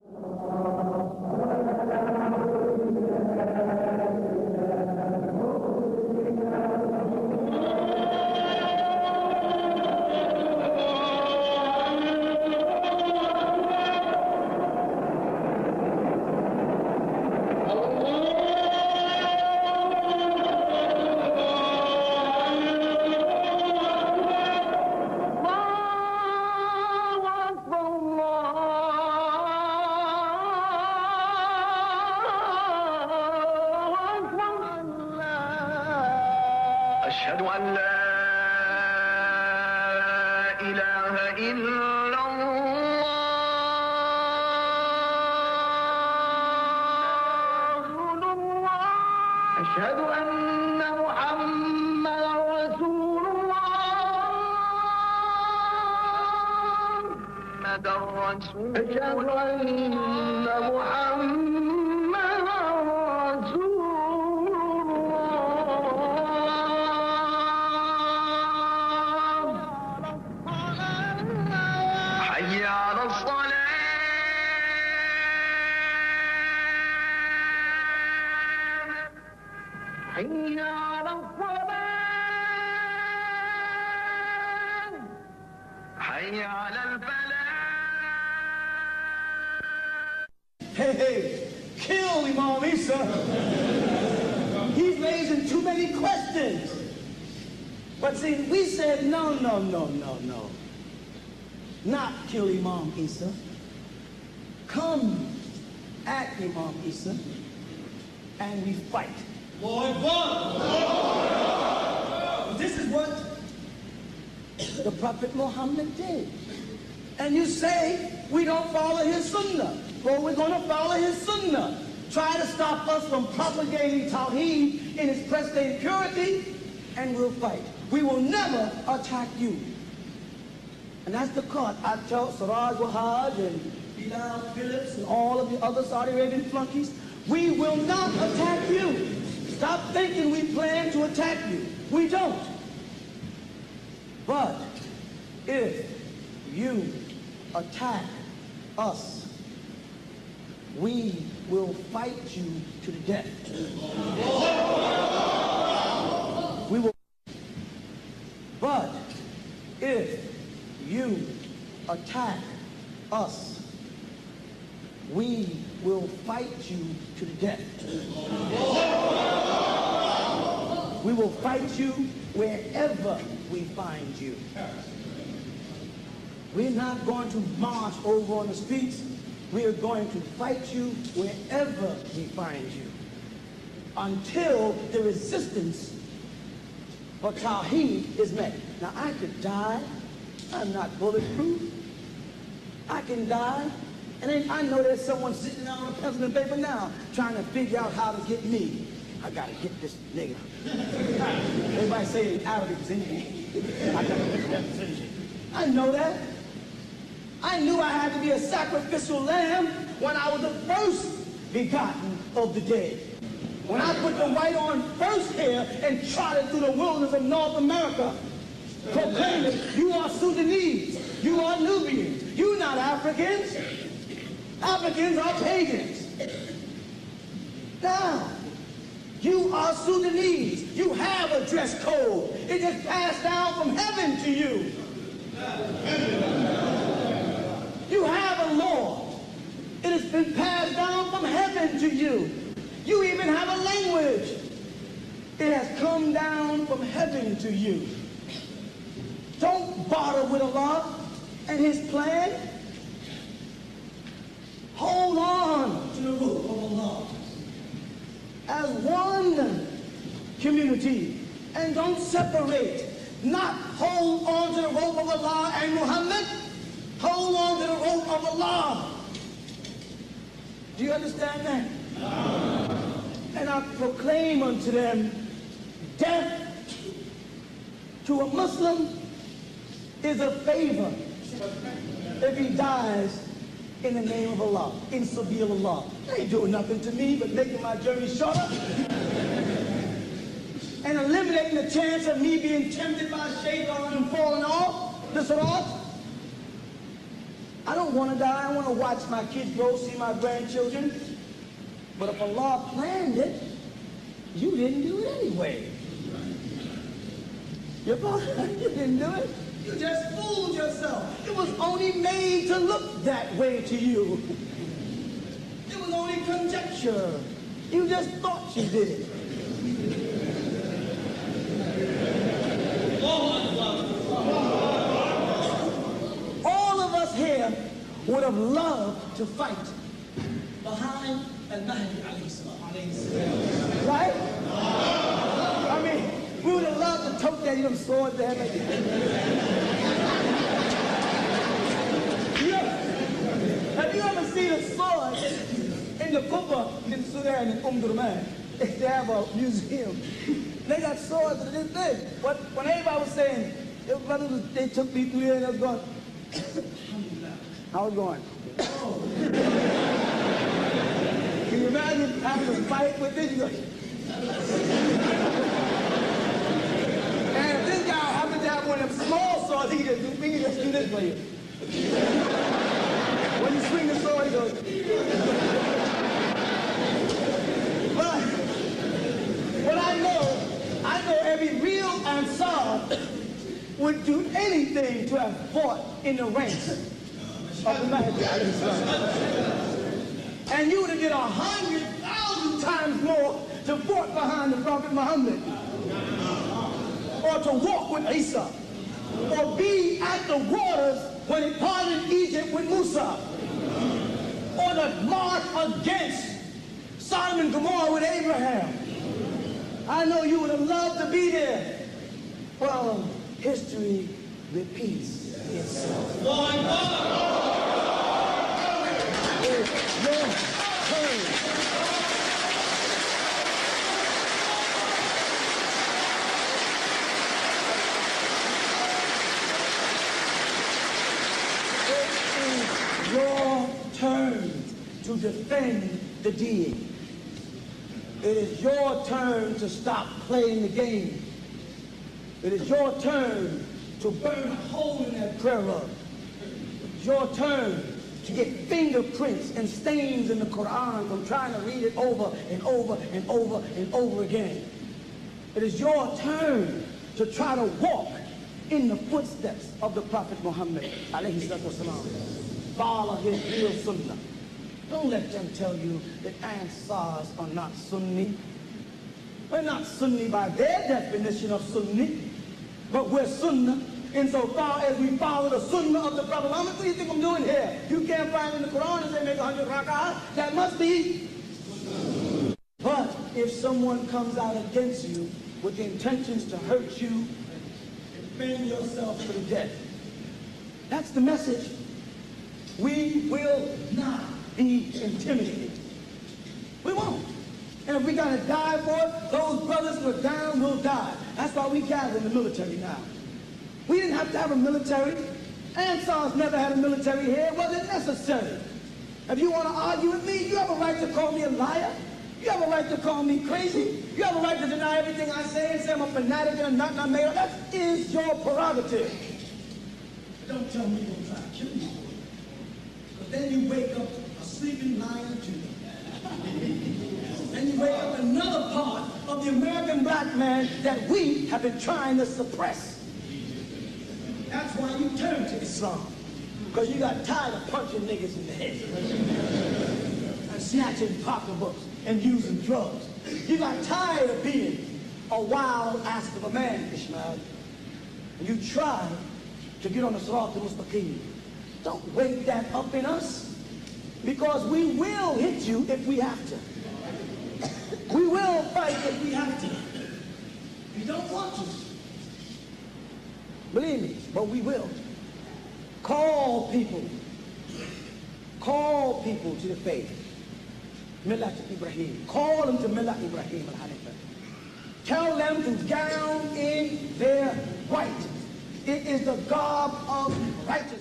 Hey, kill Imaam Issa. He's raising too many questions. But see, we said no. Not kill Imaam Issa. Come at Imaam Issa and we fight. Lord, this is what the Prophet Muhammad did. And you say we don't follow his sunnah. Well, we're going to follow his sunnah. Try to stop us from propagating Tawheed in its present purity, and we'll fight. We will never attack you. And that's the cut. I tell Siraj Wahaj and Bilal Phillips and all of the other Saudi Arabian flunkies, we will not attack you. Stop thinking we plan to attack you. We don't. But if you attack us, we will fight you to the death. We will. But if you attack us, we will fight you to the death. We will fight you wherever we find you. We're not going to march over on the streets. We are going to fight you wherever we find you until the resistance for Tawheed is met. Now, I could die. I'm not bulletproof. I can die. And I know there's someone sitting down on a pencil and paper now trying to figure out how to get me. I got to get this nigga. Everybody say in Arabic, I got to get that decision. I know that. I knew I had to be a sacrificial lamb when I was the first begotten of the dead. When I put the white on first here and trotted through the wilderness of North America, proclaiming, you are Sudanese, you are Nubians, you're not Africans. Africans are pagans. Now, you are Sudanese. You have a dress code. It is passed down from heaven to you. You have a law. It has been passed down from heaven to you. You even have a language. It has come down from heaven to you. Don't bother with Allah and his plan. Hold on to the rule of Allah as one community and don't separate. Not hold on to the rope of Allah and Muhammad. Hold on to the rope of Allah. Do you understand that? And I proclaim unto them, death to a Muslim is a favor if he dies in the name of Allah, in Sabil Allah. They ain't doing nothing to me but making my journey shorter and eliminating the chance of me being tempted by shaitan and falling off the sirat. I don't want to die. I want to watch my kids grow, see my grandchildren. But if Allah planned it, you didn't do it anyway. Your father, you didn't do it. You just fooled yourself. It was only made to look that way to you. It was only conjecture. You just thought you did it. All of us here would have loved to fight behind Mahdi, right? I mean, we would have loved to tote that sword there. Have you ever seen a sword in the Kuba in Sudan in Durman? They have a museum. They got swords that this big. But when everybody was saying, they took me through here and I was going, I was going, oh. Can you imagine having to fight with this? You go, and if this guy happens to have one of them small swords, he can just do this for you. When you swing the sword, he goes. But what I know every real Ansar would do anything to have fought in the ranks of the Mahdi. And you would have did 100,000 times more to fought behind the Prophet Muhammad, or to walk with Issa, or be at the waters when he parted Egypt with Musa, or to march against Sodom and Gomorrah with Abraham. I know you would have loved to be there. Well, history repeats itself. It's your turn. It is your turn to defend the deen. It is your turn to stop playing the game. It is your turn to burn a hole in that prayer rug. It's your turn to get fingerprints and stains in the Quran from trying to read it over and over and over and over again. It is your turn to try to walk in the footsteps of the Prophet Muhammad, alayhi salatu wasalam. Follow his real sunnah. Don't let them tell you that Ansars are not Sunni. We're not Sunni by their definition of Sunni, but we're Sunnah insofar as we follow the Sunnah of the Prophet Muhammad. What do you think I'm doing here? You can't find in the Quran and say make 100 rak'ah. That must be. But if someone comes out against you with the intentions to hurt you, defend yourself to the death. That's the message. We will not be intimidated. We won't. And if we gotta die for it, those brothers who are down will die. That's why we gather in the military now. We didn't have to have a military. Ansars never had a military here. It wasn't necessary. If you want to argue with me, you have a right to call me a liar. You have a right to call me crazy. You have a right to deny everything I say and say I'm a fanatic and a not made up. That is your prerogative. But don't tell me you'll try to kill me. But then you wake up a sleeping lion too. And you wake up another part of the American black man that we have been trying to suppress. That's why you turned to Islam. Because you got tired of punching niggas in the head. And snatching pocketbooks and using drugs. You got tired of being a wild ass of a man, Ishmael. And you tried to get on the Sirat al-Mustaqim. Don't wake that up in us. Because we will hit you if we have to. We will fight if we have to. We don't want to. Believe me, but we will. Call people to the faith. Millat Ibrahim. Call them to Millat Ibrahim al-Hanifa. Tell them to gown in their white. It is the garb of righteousness.